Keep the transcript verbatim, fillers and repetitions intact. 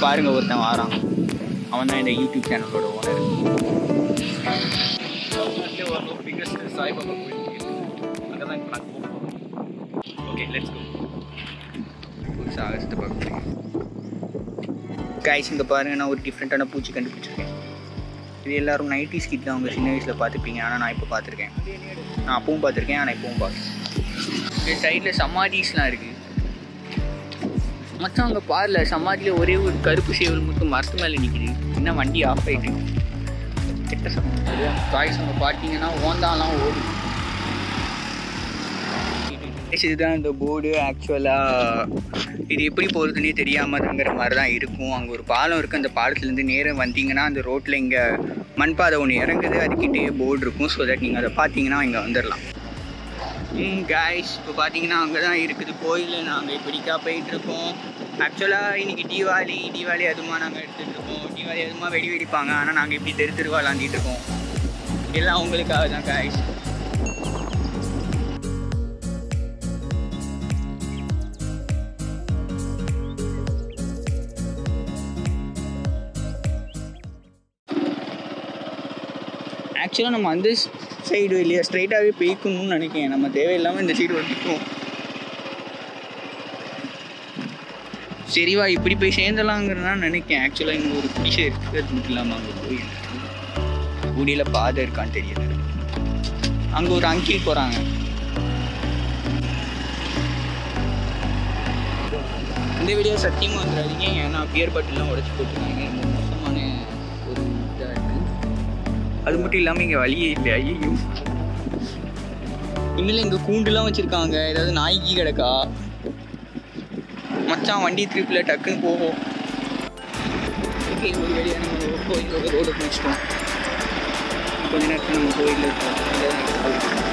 பாருங்கள் ஒருத்தன் வாரான். அவன் தான் இந்த யூடியூப் சேனலோட ஓனர். ஒரு பிகஸ்ட் சாய்பாபா கோயில் அங்கே தான் இப்போ நாங்கள் போகிறோம். Okay let's go. புதுசாக ஆகஸ்ட்டு பார்க்குறேன். கைஸ் இங்கே பாருங்கள், நான் ஒரு டிஃப்ரெண்ட்டான பூச்சி கண்டுபிடிச்சிருக்கேன். இது எல்லோரும் நைன்டிஸ் கிட் தான் அவங்க சின்ன வயசில் பார்த்துருப்பீங்க. ஆனால் நான் இப்போ பார்த்துருக்கேன். நான் அப்பவும் பார்த்துருக்கேன், ஆனால் இப்போவும் பார்க்குறேன். இந்த சைடில் சமாதிஸ்லாம் இருக்குது. மச்சான் அங்கே பாருல, சமாதியில் ஒரே ஒரு கருப்பு சேவல் மட்டும் மரத்து மேலே நிற்கிது. என்ன வண்டி ஆஃப் ஆகிட்டு கெட்ட சமயம். காய்ஸ் அங்கே பார்த்தீங்கன்னா ஓந்தாலாம் ஓடும். இதுதான் இந்த போர்டு. ஆக்சுவலாக இது எப்படி போகிறதுனே தெரியாமல்ங்கிற மாதிரி தான் இருக்கும். அங்கே ஒரு பாலம் இருக்குது. அந்த பாலத்துலேருந்து நேரம் வந்தீங்கன்னா அந்த ரோட்டில் இங்கே மண்பாதை ஒன்று இறங்குது. அதுக்கிட்டே போர்டு இருக்கும். ஸோ தட் நீங்கள் அதை பார்த்தீங்கன்னா இங்கே வந்துடலாம். ம் காய்ஸ் இப்போ பார்த்தீங்கன்னா அங்கே தான் இருக்குது கோயில். நாங்கள் இப்படிக்கா போயிட்டுருக்கோம். ஆக்சுவலாக இன்றைக்கி தீபாவளி தீபாவளி அதுமா நாங்கள் எடுத்துகிட்டு இருக்கோம். தீபாவளி அதுமா வெடி வெடிப்பாங்க. ஆனால் நாங்கள் இப்படி தெரு தெருவா விளாண்டிட்டு இருக்கோம். எல்லாம் உங்களுக்காக தான் காய்ஸ். ஆக்சுவலாக நம்ம அந்த சைடு இல்லையா ஸ்ட்ரைட்டாகவே போய்க்கணும்னு நினைக்கிறேன். நம்ம தேவையில்லாமல் இந்த சைடு வந்துட்டோம். சரிவா இப்படி போய் சேர்ந்தலாங்கிறதான் நினைக்கிறேன். ஆக்சுவலாக இங்கே ஒரு பிடிச்ச இருக்குது. அது மட்டும் இல்லாமல் அங்கே போய் கூடியில் பாதை இருக்கான்னு தெரியுது. அங்கே ஒரு அங்கிள் போகிறாங்க. இந்த வீடியோ சத்தியமாக வந்துடாதீங்க. ஏன்னா பியர் பாட்டிலாம் உடச்சி போட்டுருக்காங்க. மோசமான ஒரு இதாக இருக்குது. அது மட்டும் இல்லாமல் இங்கே வழியே இல்லை. ஐயோ இன்னும் இங்கே கூண்டுலாம் வச்சுருக்காங்க. ஏதாவது நாய்க்கு கிடக்கா மச்சான் வண்டி திருப்பில் டக்குன்னு போகும். ஓகே ஒரு வழியாக நம்ம கோயிலோட ரோடு முடிச்சிட்டோம். கொஞ்ச நேரத்தில் நம்ம கோயிலில் இருக்கோம்.